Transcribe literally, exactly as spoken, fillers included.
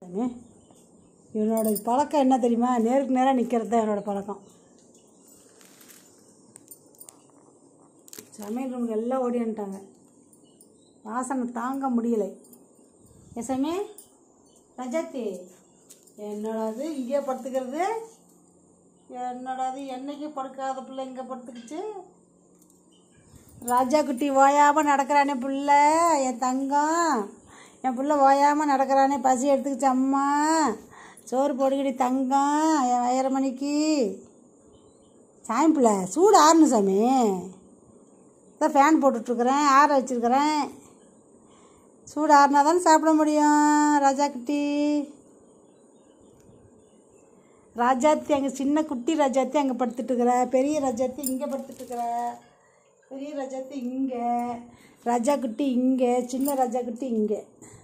சாமி. இவனோட பழக்கம் என்ன தெரியுமா? நேருக்கு நேராக நிற்கிறது தான் என்னோடய பழக்கம். சமையல் ரூமுக்கு எல்லாம் ஓடி வந்துட்டாங்க. வாசனை தாங்க முடியலை. ஏ சாமி, ரஜாத்தி என்னோடது இங்கே படுத்துக்கிறது, என்னோடது என்னைக்கு படுக்காத பிள்ளை இங்கே படுத்துக்கிச்சு. ராஜா குட்டி ஓயாமல் நடக்கிறானே பிள்ளை, என் தங்கம், என் பிள்ளை ஓயாமல் நடக்கிறானே. பசி எடுத்துக்கிச்சு அம்மா, சோறு போடுகிடி தங்கம் என் வயிறு மணிக்கு. சாமி பிள்ளை சூடு ஆறணும் சாமி. இதான் ஃபேன் போட்டுட்ருக்குறேன், ஆற வச்சுருக்கிறேன். சூடு ஆறுனா தானே சாப்பிட முடியும். ராஜா குட்டி, ராஜாத்தி அங்கே சின்ன குட்டி ராஜாத்தி அங்கே படுத்துட்டுருக்குற, பெரிய ராஜாத்தி இங்கே படுத்துட்டுருக்குற. பெரிய ராஜாத்தி இங்கே, ராஜா குட்டி இங்கே, சின்ன ராஜா குட்டி இங்கே.